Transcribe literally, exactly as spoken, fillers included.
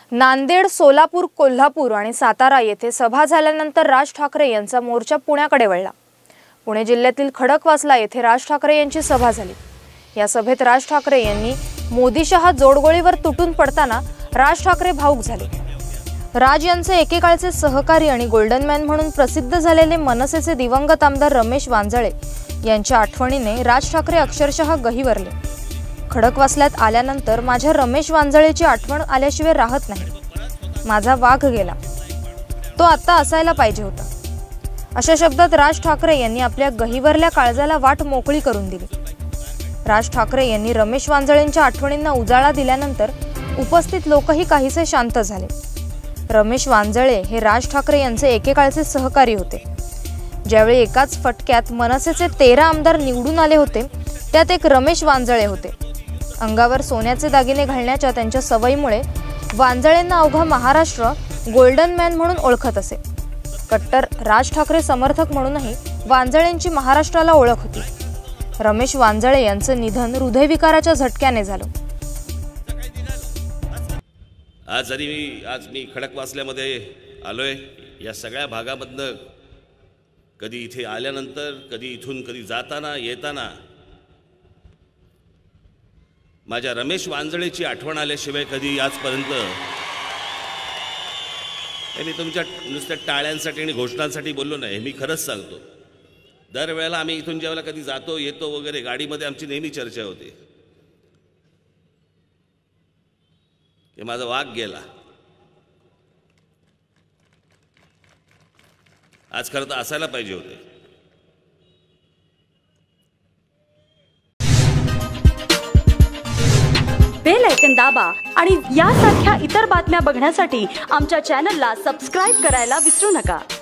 नांदेड, सोलापूर, कोल्हापूर आणि सातारा येथे सभा झाल्यानंतर राज ठाकरे यांचा मोर्चा पुण्याकडे वळला। पुणे जिल्ह्यातील खडकवासला येथे राज ठाकरे यांची सभा झाली। या सभेत राज ठाकरे यांनी मोदी-शहा जोडगोळीवर तुटून पडताना राज ठाकरे भावुक झाले। राज यांचे एकेकाळचे सहकारी आणि गोल्डन मॅन म्हणून प्रसिद्ध झालेले मनसेचे दिवंगत आमदार रमेश वांजळे यांच्या आठवणीने राज ठाकरे अक्षरशः गहिवरले। खडकवासल्यात आल्यानंतर माझ्या रमेश वांजळेची आठवण आल्याशिवाय राहत नाही। माझा वाघ गेला, तो आता असायला पाहिजे होता। अशा शब्दात राज ठाकरे यांनी आपल्या गहिवरल्या काळजाला वाट मोकळी करून दिली। राज ठाकरे यांनी रमेश वांजळेंच्या आठवणींना उजाळा दिल्यानंतर उपस्थित लोकही काहीसे शांत झाले। रमेश वांजळे हे राज ठाकरे यांचे एकेकाळचे सहकारी होते। ज्यावेळी एकाच फटक्यात मनसेचे तेरा आमदार निवडून आले होते, त्यात एक रमेश वांजळे होते। अंगावर सोन्याचे दागिने घालण्याच्या त्यांच्या सवयीमुळे वांजळेंना अवघा महाराष्ट्र गोल्डन मॅन म्हणून ओळखत असे। कट्टर राज ठाकरे समर्थक म्हणूनही वांजळेंची महाराष्ट्राला ओळख होती। रमेश वांजळे यांचे निधन हृदयविकाराच्या झटक्याने झालं। आज जरी मी आज मी खडकवासल्यामध्ये आलोय, या सगळ्या भागामधनं कधी इथे आल्यानंतर, कधी इथून कधी जाताना येताना माझ्या रमेश वांजळेची आठवण आल्याशिवाय कधी आजपर्यंत मी तुमच्या नुसत्या टाळ्यांसाठी आणि घोषणांसाठी बोललो नाही। मी खरंच सांगतो, दरवेळेला आम्ही इथून जेव्हा कधी जातो येतो वगैरे गाडीमध्ये आमची नेहमी चर्चा होते की माझा वाघ गेला। आज खरं तर असायला पाहिजे होते। बेल आयकॉन दाबा आणि यासारख्या इतर बातम्या बघण्यासाठी आमच्या चॅनलला सबस्क्राइब करायला विसरू नका।